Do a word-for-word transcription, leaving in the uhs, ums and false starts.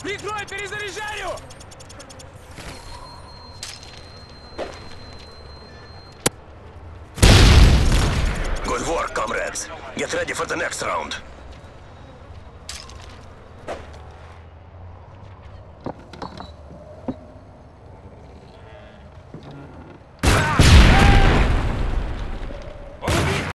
Прикрой, перезаряжаю! Good work, comrades. Get ready for the next round.